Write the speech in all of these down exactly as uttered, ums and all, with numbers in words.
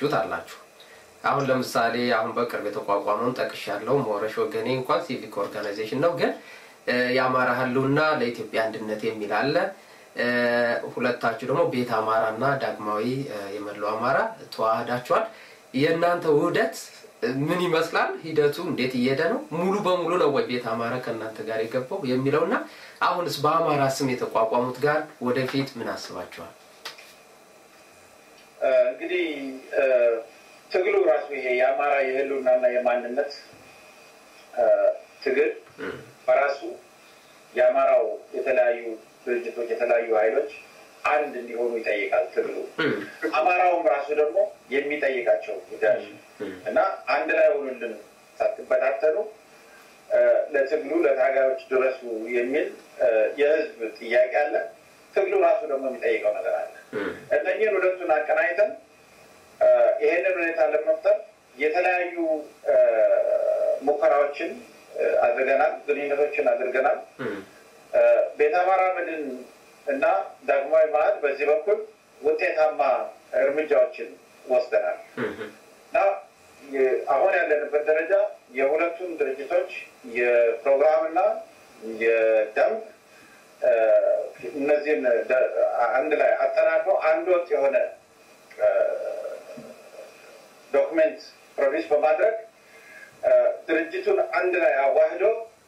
ያደረጋችሁት አላችሁ አሁን ለምሳሌ አሁን በቅርብ የተቋቋመውን ጠቅሻለሁ ሞረሽ ወገኔ እንኳን ሲቪክ ኦርጋናይዜሽን ነው ግን ያማራ ህልውና ለኢትዮጵያ አንድነት የሚል አለ ሁለታችሁ ደግሞ ቤት አማራና ዳግማዊ የመለው አማራ ተዋህዳችኋል የእናንተ ውህደት ምን ይመስላል ሂደቱ እንዴት እየሄደ ነው ሙሉ በሙሉ ነው ወይ ቤት አማራ ከእናንተ ጋር የገባው የሚለውና አሁንስ በአማራ ስም የተቋቋሙት ጋር ወደፊት ምን አስባችኋል እንግዲህ ትግሉ ራሱ ይሄ ያማራ የህልውናና የማንነት ትግል በራሱ ያማራው የተለያዩ ድርጅቶች የተለያዩ ኃይሎች አንድ እንዲሆኑ ይጠይቃል ትግሉ አማራውም ራሱ ደግሞ የሚጠይቃቸው ጉዳዮች እና አንድ ላይ ሆነልን ሳትበታተኑ ለትግሉ ለታጋዮች ድረሱ የሚል የህዝብ ጥያቄ አለ ትግሉ ራሱ ደግሞ የሚጠይቀው ነገር አለ እነኚህን ሁለቱን አቀናይተን ይሄንን ሁኔታ ለመፍጠር የተለያዩ ሙከራዎችን አድርገናል ግንኙነቶችን አድርገናል ቤት አማራ መድን እና ዳግማዊ ማዕድ በዚህ በኩል ውጤታማ እርምጃዎችን ወስደናል እና አሁን ያለንበት ደረጃ የሁለቱም ድርጅቶች የፕሮግራምና የደንብ እነዚህን አንድ ላይ አጠናክሮ አንድ ወጥ የሆነ ዶክመንት ፕሮዲዩስ በማድረግ ድርጅቱን አንድ ላይ አዋህዶ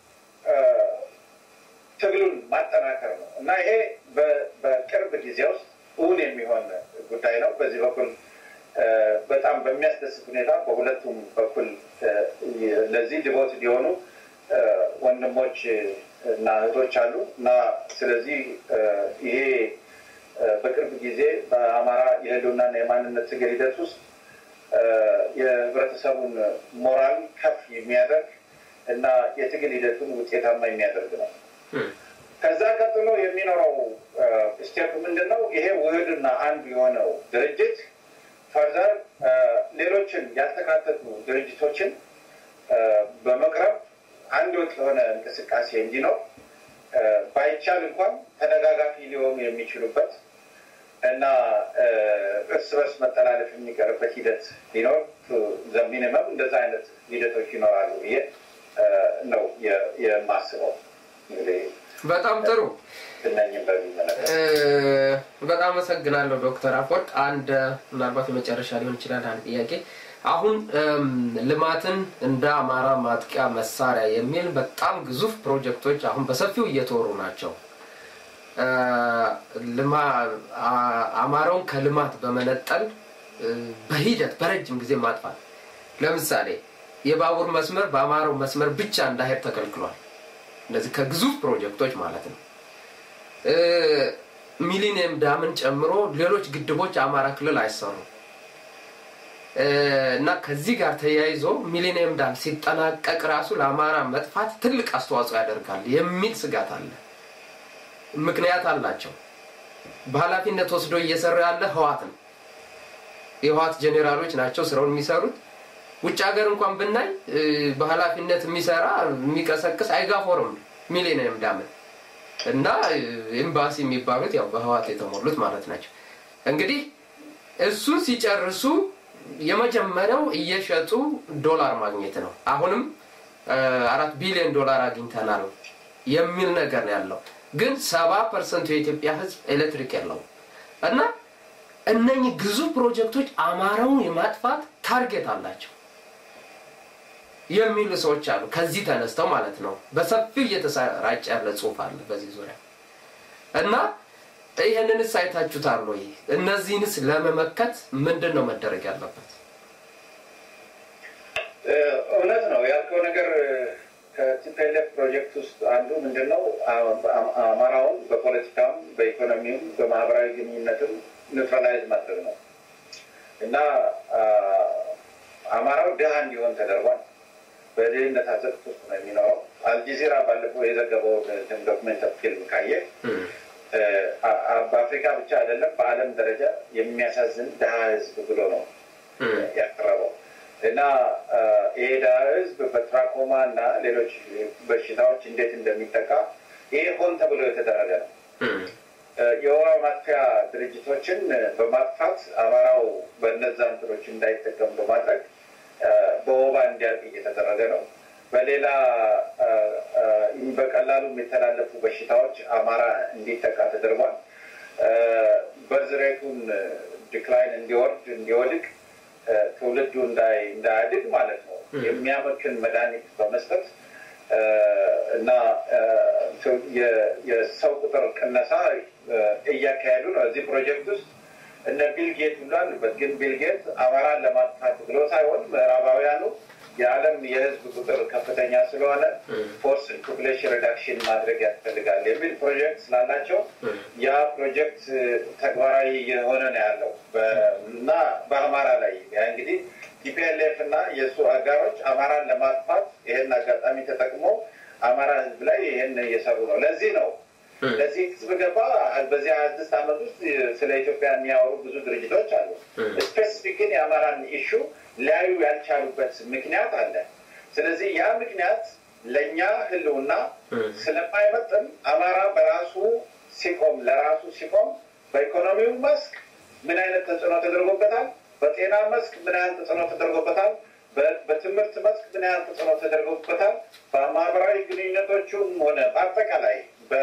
ትግሉን ማጠናከር ነው እና ይሄ በቅርብ ጊዜ ውስጥ እውን የሚሆን ጉዳይ ነው በዚህ በኩል በጣም በሚያስደስት ሁኔታ በሁለቱም በኩል ለዚህ ዲቮት ሊሆኑ ወንድሞች እና እህቶች አሉ እና ስለዚህ ይሄ በቅርብ ጊዜ በአማራ የህልውናና የማንነት ትግል ሂደት ውስጥ የህብረተሰቡን ሞራል ከፍ የሚያደርግ እና የትግል ሂደቱን ውጤታማ የሚያደርግ ነው ከዛ ቀጥሎ የሚኖረው ስቴፕ ምንድነው ይሄ ውህድና አንድ የሆነው ድርጅት ፈርዘር ሌሎችን ያልተካተቱ ድርጅቶችን በመቅረብ አንድ ወጥ የሆነ እንቅስቃሴ እንዲኖር ባይቻል እንኳን ተደጋጋፊ ሊሆኑ የሚችሉበት እና እርስ በርስ መተላለፍ የሚቀርበት ሂደት ሊኖር ዘሚኒመም እንደዛ አይነት ሂደቶች ይኖራሉ ብዬ ነው የማስበው በጣም ጥሩ በጣም አመሰግናለሁ ዶክተር አፈወርቅ አንድ ምናልባት የመጨረሻ ሊሆን ይችላል አንድ ጥያቄ አሁን ልማትን እንደ አማራ ማጥቂያ መሳሪያ የሚል በጣም ግዙፍ ፕሮጀክቶች አሁን በሰፊው እየተወሩ ናቸው ለማ አማራውን ከልማት በመነጠል በሂደት በረጅም ጊዜ ማጥፋት ለምሳሌ የባቡር መስመር በአማራው መስመር ብቻ እንዳይሄድ ተከልክሏል እንደዚህ ከግዙፍ ፕሮጀክቶች ማለት ነው ሚሊኒየም ዳምን ጨምሮ ሌሎች ግድቦች አማራ ክልል አይሰሩ እና ከዚህ ጋር ተያይዞ ሚሊኒየም ዳም ሲጠናቀቅ ራሱ ለአማራ መጥፋት ትልቅ አስተዋጽኦ ያደርጋል የሚል ስጋት አለ ምክንያት አላቸው በኃላፊነት ወስዶ እየሰራ ያለ ህዋት ነው የህዋት ጄኔራሎች ናቸው ስራውን የሚሰሩት ውጭ ሀገር እንኳን ብናይ በኃላፊነት የሚሰራ የሚቀሰቅስ አይጋፎርም ሚሊኒየም ዳም እና ኤምባሲ የሚባሉት ያው በህዋት የተሞሉት ማለት ናቸው እንግዲህ እሱ ሲጨርሱ የመጀመሪያው እየሸጡ ዶላር ማግኘት ነው አሁንም አራት ቢሊዮን ዶላር አግኝተናል የሚል ነገር ያለው ግን ሰባ ፐርሰንት የኢትዮጵያ ህዝብ ኤሌክትሪክ ያለው እና እነኚህ ግዙፍ ፕሮጀክቶች አማራውን የማጥፋት ታርጌት አላቸው የሚሉ ሰዎች አሉ ከዚህ ተነስተው ማለት ነው በሰፊው እየተሰራጨ ያለ ጽሁፍ አለ በዚህ ዙሪያ እና ይሄንን ሳይታችሁታል ወይ እነዚህንስ ለመመከት ምንድነው መደረግ ያለበት እውነት ነው ያልከው ነገር ከቲፒኤልኤፍ ፕሮጀክት ውስጥ አንዱ ምንድነው አማራውን በፖለቲካም በኢኮኖሚም በማህበራዊ ግንኙነትም ኒውትራላይዝ ማድረግ ነው እና አማራው ደሃ እንዲሆን ተደርጓል በደህንነት አዘቅት ውስጥ ነው የሚኖረው አልጀዚራ ባለፈው የዘገበው ዶክመንተሪ ፊልም ካየ በአፍሪካ ብቻ አይደለም በአለም ደረጃ የሚያሳዝን ደሃ ህዝብ ብሎ ነው ያቀረበው እና ይሄ ደሃ ህዝብ በትራኮማ እና ሌሎች በሽታዎች እንዴት እንደሚጠቃ ይሄ ሆን ተብሎ የተደረገ ነው የወባ ማጥፊያ ድርጅቶችን በማጥፋት አማራው በእነዛ እንትኖች እንዳይጠቀም በማድረግ በወባ እንዲያልቅ እየተደረገ ነው። በሌላ በቀላሉ የሚተላለፉ በሽታዎች አማራ እንዲጠቃ ተደርጓል። በርዝሬቱን ዲክላይን እንዲወርድ እንዲወድቅ ትውልዱ እንዳያድግ ማለት ነው የሚያመክን መድኃኒት በመስጠት እና የሰው ቁጥር ቅነሳ እያካሄዱ ነው። እዚህ ፕሮጀክት ውስጥ እነ ቢል ጌት ሁሉ አሉበት። ግን ቢል ጌት አማራን ለማጥፋት ብሎ ሳይሆን ምዕራባውያኑ የዓለም የህዝብ ቁጥር ከፍተኛ ስለሆነ ፎርስ ፖፑሌሽን ሪዳክሽን ማድረግ ያስፈልጋል የሚል ፕሮጀክት ስላላቸው ያ ፕሮጀክት ተግባራዊ የሆነ ነው ያለው እና በአማራ ላይ እንግዲህ ቲፒኤልኤፍ እና የሱ አጋሮች አማራን ለማጥፋት ይሄን አጋጣሚ ተጠቅሞ አማራ ህዝብ ላይ ይሄን እየሰሩ ነው። ለዚህ ነው ለዚህ ህዝብ ገባ በዚህ ሀያ ስድስት ዓመት ውስጥ ስለ ኢትዮጵያ የሚያወሩ ብዙ ድርጅቶች አሉ። ስፔሲፊክሊ የአማራን ኢሹ ሊያዩ ያልቻሉበት ምክንያት አለ። ስለዚህ ያ ምክንያት ለእኛ ህልውና ስለማይመጥን አማራ በራሱ ሲቆም ለራሱ ሲቆም በኢኮኖሚው መስክ ምን አይነት ተጽዕኖ ተደርጎበታል፣ በጤና መስክ ምን አይነት ተጽዕኖ ተደርጎበታል፣ በትምህርት መስክ ምን አይነት ተጽዕኖ ተደርጎበታል፣ በማህበራዊ ግንኙነቶቹም ሆነ በአጠቃላይ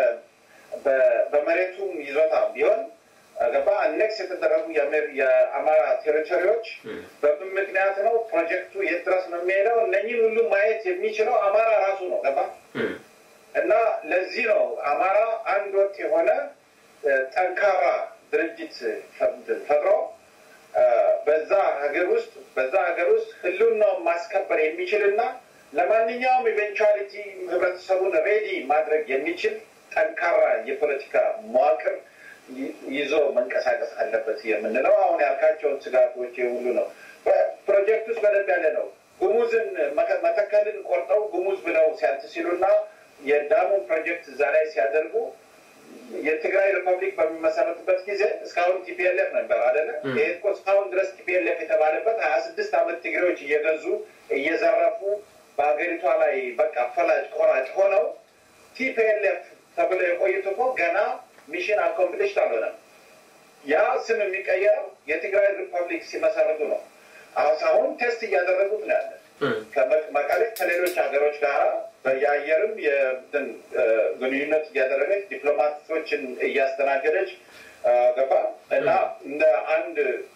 በመሬቱም ይዞታ ቢሆን ገባ አኔክስ የተደረጉ የአማራ ቴሪቶሪዎች በምን ምክንያት ነው ፕሮጀክቱ የት ድረስ ነው የሚሄደው እነኚህን ሁሉ ማየት የሚችለው አማራ ራሱ ነው ገባ እና ለዚህ ነው አማራ አንድ ወጥ የሆነ ጠንካራ ድርጅት ፈጥሮ በዛ ሀገር ውስጥ በዛ ሀገር ውስጥ ህልውናውን ማስከበር የሚችልና ለማንኛውም ኢቨንቹዋሊቲ ህብረተሰቡን ሬዲ ማድረግ የሚችል ጠንካራ የፖለቲካ መዋቅር ይዞ መንቀሳቀስ አለበት የምንለው አሁን ያልካቸውን ስጋቶች ሁሉ ነው። ፕሮጀክት ውስጥ በደንብ ያለ ነው። ጉሙዝን መተከልን ቆርጠው ጉሙዝ ብለው ሲያትሲሉና የዳሙን ፕሮጀክት እዛ ላይ ሲያደርጉ የትግራይ ሪፐብሊክ በሚመሰረትበት ጊዜ እስካሁን ቲፒኤልኤፍ ነበር አይደለ? ይሄ እኮ እስካሁን ድረስ ቲፒኤልኤፍ የተባለበት ሀያ ስድስት ዓመት ትግሬዎች እየገዙ እየዘረፉ በሀገሪቷ ላይ በቃ ፈላጭ ቆራጭ ሆነው ቲፒኤልኤፍ ተብሎ የቆዩት እኮ ገና ሚሽን አኮምፕሊሽድ አልሆነም። ያ ስም የሚቀየረው የትግራይ ሪፐብሊክ ሲመሰረቱ ነው። አሁን ቴስት እያደረጉት ነው ያለ ከመቀሌ ከሌሎች ሀገሮች ጋር በየአየርም ግንኙነት እያደረገች ዲፕሎማቶችን እያስተናገደች ገባ እና እንደ አንድ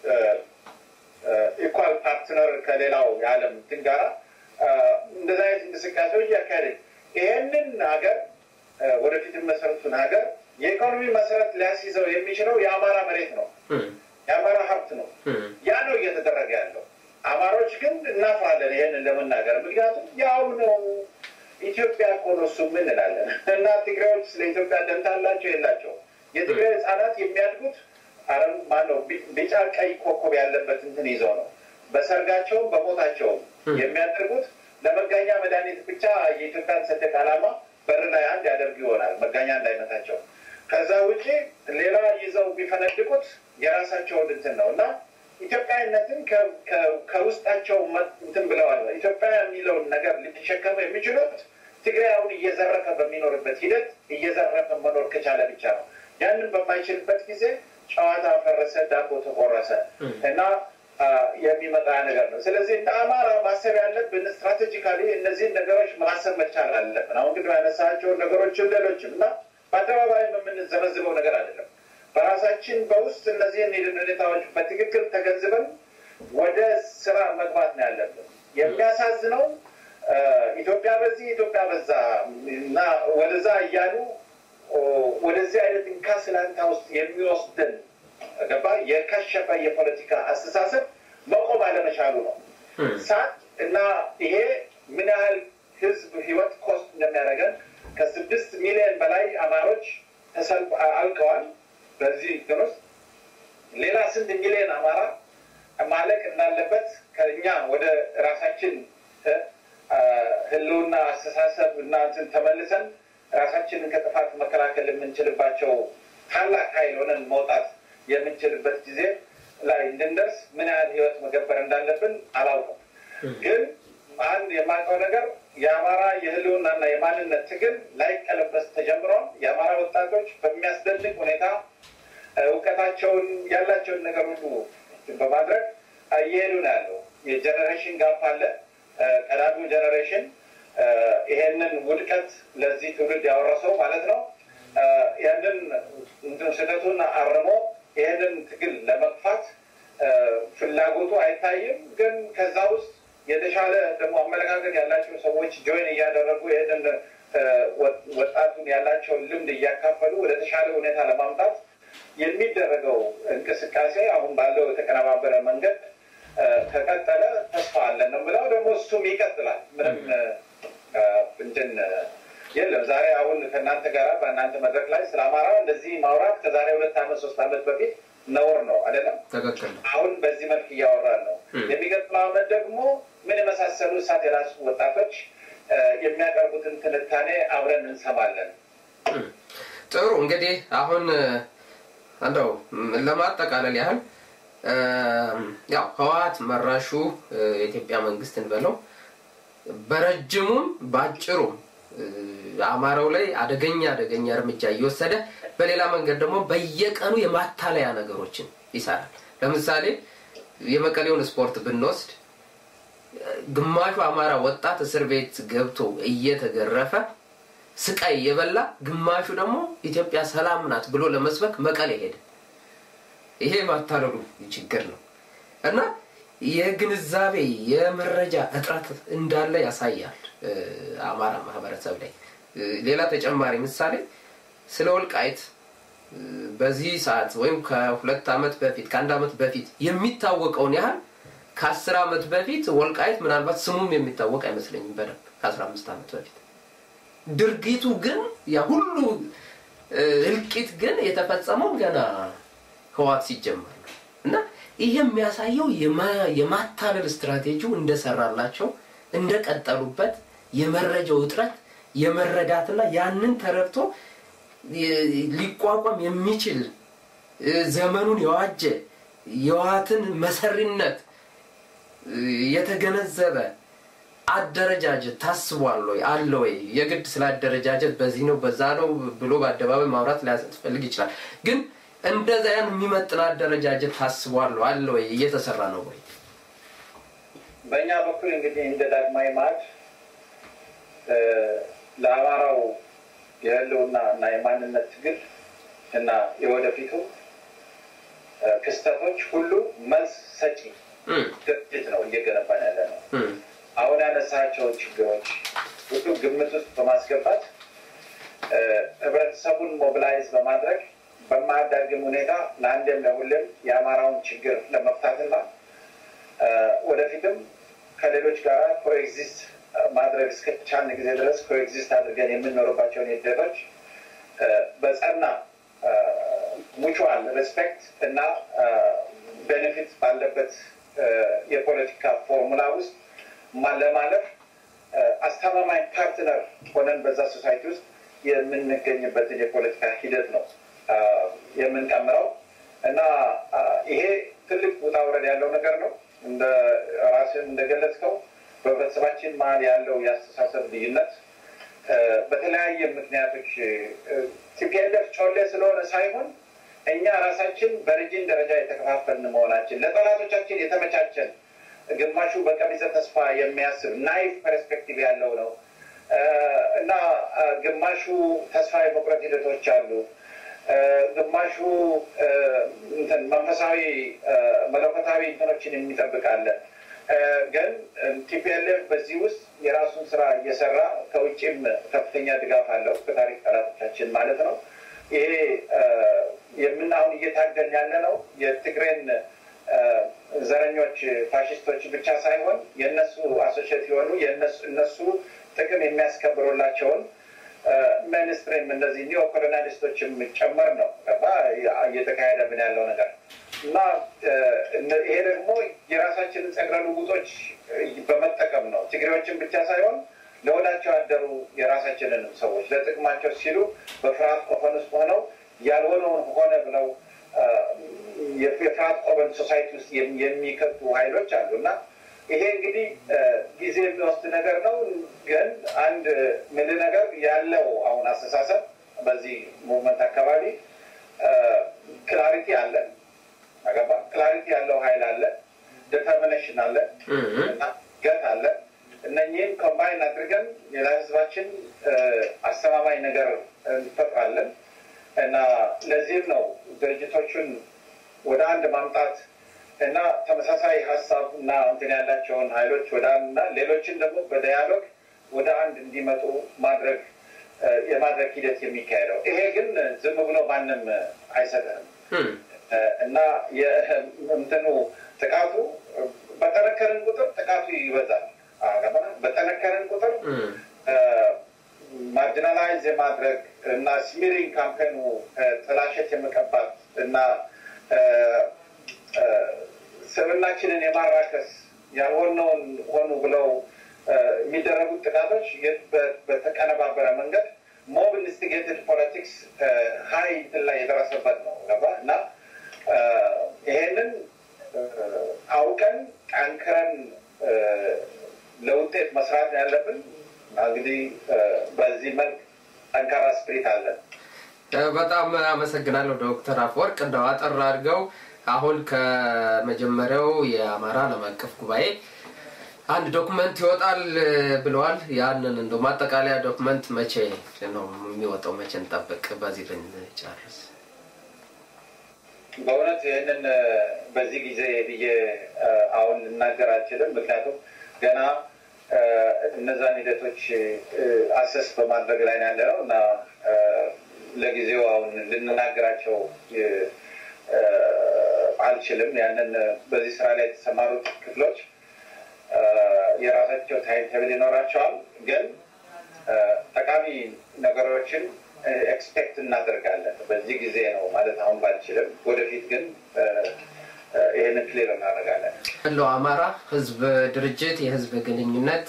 ኢኳል ፓርትነር ከሌላው የዓለም እንትን ጋራ እንደዛ አይነት እንቅስቃሴዎች እያካሄደች ይሄንን ሀገር ወደፊት መሰረቱን ሀገር የኢኮኖሚ መሰረት ሊያስይዘው የሚችለው የአማራ መሬት ነው፣ የአማራ ሀብት ነው። ያ ነው እየተደረገ ያለው። አማሮች ግን እናፍራለን ይሄንን ለመናገር ምክንያቱም ያው ነው ኢትዮጵያ እኮ ነው እሱ ምን እንላለን እና ትግራዮች ስለ ኢትዮጵያ ደንታ አላቸው የላቸው? የትግራይ ህጻናት የሚያድጉት አረም ማነው ቢጫ ቀይ ኮከብ ያለበት እንትን ይዘው ነው። በሰርጋቸውም በሞታቸውም የሚያደርጉት ለመጋኛ መድኃኒት ብቻ የኢትዮጵያን ሰንደቅ ዓላማ በር ላይ አንድ ያደርጉ ይሆናል መጋኛ እንዳይመታቸው። ከዛ ውጪ ሌላ ይዘው ቢፈነድቁት የራሳቸውን እንትን ነው እና ኢትዮጵያዊነትን ከውስጣቸው እንትን ብለዋል። ኢትዮጵያ የሚለውን ነገር ሊተሸከሙ የሚችሉት ትግራይውን እየዘረፈ በሚኖርበት ሂደት እየዘረፈ መኖር ከቻለ ብቻ ነው። ያንን በማይችልበት ጊዜ ጨዋታ ፈረሰ፣ ዳቦ ተቆረሰ እና የሚመጣ ነገር ነው። ስለዚህ እንደ አማራ ማሰብ ያለብን ስትራቴጂካሊ እነዚህን ነገሮች ማሰብ መቻል አለብን። አሁን ግን ያነሳቸውን ነገሮችን ሌሎችም እና በአደባባይ የምንዘመዝበው ነገር አይደለም። በራሳችን በውስጥ እነዚህን ሁኔታዎች በትክክል ተገንዝበን ወደ ስራ መግባት ነው ያለብን። የሚያሳዝነው ኢትዮጵያ በዚህ ኢትዮጵያ በዛ እና ወደዛ እያሉ ወደዚህ አይነት እንካስላንታ ውስጥ የሚወስደን ገባ የከሸፈ የፖለቲካ አስተሳሰብ መቆም አለመቻሉ ነው። ሳት እና ይሄ ምን ያህል ህዝብ ህይወት ኮስት እንደሚያደርገን ከስድስት ሚሊዮን በላይ አማሮች ተሰልፍ አልቀዋል። በዚህ ግንስ ሌላ ስንት ሚሊዮን አማራ ማለቅ እንዳለበት ከኛ ወደ ራሳችን ህልውና አስተሳሰብ እና እንትን ተመልሰን ራሳችንን ከጥፋት መከላከል የምንችልባቸው ታላቅ ኃይል ሆነን መውጣት የምንችልበት ጊዜ ላይ እንድንደርስ ምን ያህል ህይወት መገበር እንዳለብን አላውቅም። ግን አንድ የማውቀው ነገር የአማራ የህልውናና የማንነት ትግል ላይቀለበስ ተጀምሯል። የአማራ ወጣቶች በሚያስደንቅ ሁኔታ እውቀታቸውን ያላቸውን ነገር ሁሉ በማድረግ እየሄዱ ነው ያለው። የጀነሬሽን ጋፕ አለ። ቀዳሚው ጀነሬሽን ይሄንን ውድቀት ለዚህ ትውልድ ያወረሰው ማለት ነው። ያንን እንትን ስህተቱን አርሞ ይሄንን ትግል ለመግፋት ፍላጎቱ አይታይም። ግን ከዛ ውስጥ የተሻለ ደግሞ አመለካከት ያላቸው ሰዎች ጆይን እያደረጉ ይሄንን ወጣቱን ያላቸውን ልምድ እያካፈሉ ወደ ተሻለ ሁኔታ ለማምጣት የሚደረገው እንቅስቃሴ አሁን ባለው የተቀነባበረ መንገድ ከቀጠለ ተስፋ አለን ነው ብለው ደግሞ እሱም ይቀጥላል። ምንም እንትን የለም። ዛሬ አሁን ከእናንተ ጋር በእናንተ መድረክ ላይ ስለ አማራ እንደዚህ ማውራት ከዛሬ ሁለት ዓመት ሶስት ዓመት በፊት ነውር ነው አይደለም። አሁን በዚህ መልክ እያወራን ነው። የሚቀጥለው ዓመት ደግሞ ምን የመሳሰሉ እሳት የራሱ ወጣቶች የሚያቀርቡትን ትንታኔ አብረን እንሰማለን። ጥሩ እንግዲህ አሁን እንደው ለማጠቃለል ያህል ያው ህወሓት መራሹ የኢትዮጵያ መንግስት እንበለው በረጅሙም ባጭሩ አማራው ላይ አደገኛ አደገኛ እርምጃ እየወሰደ በሌላ መንገድ ደግሞ በየቀኑ የማታለያ ነገሮችን ይሰራል። ለምሳሌ የመቀሌውን ስፖርት ብንወስድ ግማሹ አማራ ወጣት እስር ቤት ገብቶ እየተገረፈ ስቃይ የበላ ግማሹ ደግሞ ኢትዮጵያ ሰላም ናት ብሎ ለመስበክ መቀሌ ሄደ። ይሄ ማታለሉ ችግር ነው እና የግንዛቤ የመረጃ እጥረት እንዳለ ያሳያል አማራ ማህበረሰብ ላይ። ሌላ ተጨማሪ ምሳሌ ስለ ወልቃይት በዚህ ሰዓት ወይም ከሁለት ዓመት በፊት ከአንድ ዓመት በፊት የሚታወቀውን ያህል ከአስር ዓመት በፊት ወልቃይት ምናልባት ስሙም የሚታወቅ አይመስለኝም በደንብ ከአስራ አምስት ዓመት በፊት። ድርጊቱ ግን ያ ሁሉ እልቂት ግን የተፈጸመው ገና ህወሓት ሲጀመር ነው እና ይሄ የሚያሳየው የማታለል ስትራቴጂው እንደሰራላቸው እንደቀጠሉበት የመረጃው እጥረት የመረዳትና ያንን ተረድቶ ሊቋቋም የሚችል ዘመኑን የዋጀ የህወሓትን መሰሪነት የተገነዘበ አደረጃጀት ታስቧል ወይ አለ ወይ? የግድ ስለ አደረጃጀት በዚህ ነው በዛ ነው ብሎ በአደባባይ ማውራት ሊያስፈልግ ይችላል። ግን እንደዛ ያን የሚመጥን አደረጃጀት ታስቧል አለ ወይ? እየተሰራ ነው ወይ? በእኛ በኩል እንግዲህ እንደ ዳግማዊ ማዕድ ለአማራው የህልውና እና የማንነት ትግል እና የወደፊቱ ክስተቶች ሁሉ መልስ ሰጪ ድርጅት ነው እየገነባን ያለ ነው። አሁን ያነሳቸውን ችግሮች ሁሉ ግምት ውስጥ በማስገባት ህብረተሰቡን ሞቢላይዝ በማድረግ በማያዳግም ሁኔታ ለአንዴም ለሁሌም የአማራውን ችግር ለመፍታትና ወደፊትም ከሌሎች ጋር ኮኤግዚስት ማድረግ እስከቻልን ጊዜ ድረስ ኮኤግዚስት አድርገን የምንኖርባቸውን ሂደቶች በጸና ሙቹዋል ሬስፔክት እና ቤኔፊት ባለበት የፖለቲካ ፎርሙላ ውስጥ ለማለፍ አስተማማኝ ፓርትነር ሆነን በዛ ሶሳይቲ ውስጥ የምንገኝበትን የፖለቲካ ሂደት ነው የምንቀምረው እና ይሄ ትልቅ ውጣ ውረድ ያለው ነገር ነው። እንደ ራስን እንደገለጽከው በህብረተሰባችን መሀል ያለው የአስተሳሰብ ልዩነት በተለያየ ምክንያቶች ቲፒኤልኤፍ ጮሌ ስለሆነ ሳይሆን እኛ ራሳችን በሪጅን ደረጃ የተከፋፈልን መሆናችን ለጠላቶቻችን የተመቻቸን ግማሹ በቀቢጸ ተስፋ የሚያስብ ናይፍ ፐርስፔክቲቭ ያለው ነው እና ግማሹ ተስፋ የመቁረጥ ሂደቶች አሉ። ግማሹ እንትን መንፈሳዊ መለኮታዊ እንትኖችን የሚጠብቃለ። ግን ቲፒኤልኤፍ በዚህ ውስጥ የራሱን ስራ እየሰራ ከውጭም ከፍተኛ ድጋፍ አለው ከታሪክ ጠላቶቻችን ማለት ነው። ይሄ የምናሁን እየታገልን ያለ ነው የትግሬን ዘረኞች ፋሽስቶች ብቻ ሳይሆን የነሱ አሶሺየት የሆኑ የነሱ እነሱ ጥቅም የሚያስከብሩላቸውን ሚኒስትሪም እንደዚህ ኒዮ ኮሎኒያሊስቶችም ጨመር ነው እየተካሄደ ምን ያለው ነገር እና ይሄ ደግሞ የራሳችንን ጸግረ ልውጦች በመጠቀም ነው ትግሬዎችን ብቻ ሳይሆን ለወዳቸው ያደሩ የራሳችንን ሰዎች ለጥቅማቸው ሲሉ በፍርሃት ቆፈን ውስጥ ሆነው ያልሆነውን ሆነ ብለው የፍርሃት ቆፈን ሶሳይቲ ውስጥ የሚከቱ ኃይሎች አሉና ይሄ እንግዲህ ጊዜ የሚወስድ ነገር ነው። ግን አንድ ምን ነገር ያለው አሁን አስተሳሰብ በዚህ ሙቭመንት አካባቢ ክላሪቲ አለ አገባ ክላሪቲ ያለው ኃይል አለ ዲተርሚኔሽን አለ እና ገት አለ እነኚህን ኮምባይን አድርገን የህዝባችን አስተማማኝ ነገር እንፈጥራለን እና ለዚህም ነው ድርጅቶቹን ወደ አንድ ማምጣት እና ተመሳሳይ ሀሳብ እና እንትን ያላቸውን ኃይሎች ወደ አንድና ሌሎችን ደግሞ በዳያሎግ ወደ አንድ እንዲመጡ ማድረግ የማድረግ ሂደት የሚካሄደው። ይሄ ግን ዝም ብሎ ማንም አይሰጥህም እና የእንትኑ ጥቃቱ በጠነከርን ቁጥር ጥቃቱ ይበዛል። በጠነከርን ቁጥር ማርጂናላይዝ የማድረግ እና ስሚሪንግ ካምፔኑ ጥላሸት የመቀባት እና ሰብናችንን የማራከስ ያልሆነውን ሆኑ ብለው የሚደረጉት ጥቃቶች በተቀነባበረ መንገድ ሞብ ኢንስቲጌትድ ፖለቲክስ ሀይ ላይ የደረሰበት ነው እና ይሄንን አውቀን ጠንክረን ለውጤት መስራት ያለብን እንግዲህ በዚህ መልክ ጠንካራ ስፒሪት አለ። በጣም አመሰግናለሁ ዶክተር አፈወርቅ። እንደው አጠር አድርገው አሁን ከመጀመሪያው የአማራ ዓለም አቀፍ ጉባኤ አንድ ዶክመንት ይወጣል ብለዋል። ያንን እንደው ማጠቃለያ ዶክመንት መቼ ነው የሚወጣው? መቼ እንጠብቅ? በዚህ ልንጨርስ። በእውነት ይሄንን በዚህ ጊዜ ብዬ አሁን ልናገር አልችልም። ምክንያቱም ገና እነዛን ሂደቶች አሰስ በማድረግ ላይ ነው ያለነው እና ለጊዜው አሁን ልንናገራቸው አልችልም። ያንን በዚህ ስራ ላይ የተሰማሩት ክፍሎች የራሳቸው ታይም ቴብል ይኖራቸዋል። ግን ጠቃሚ ነገሮችን ኤክስፔክት እናደርጋለን። በዚህ ጊዜ ነው ማለት አሁን ባልችልም፣ ወደፊት ግን ይሄንን ክሊር እናደርጋለን። ለው አማራ ህዝብ ድርጅት የህዝብ ግንኙነት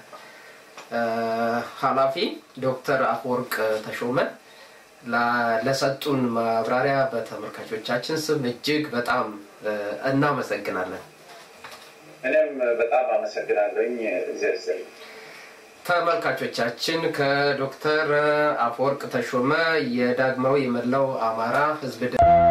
ኃላፊ ዶክተር አፈወርቅ ተሾመ ለሰጡን ማብራሪያ በተመልካቾቻችን ስም እጅግ በጣም እናመሰግናለን። እኔም በጣም አመሰግናለሁኝ። ዘርዘር ተመልካቾቻችን ከዶክተር አፈወርቅ ተሾመ የዳግማዊ የመላው አማራ ህዝብ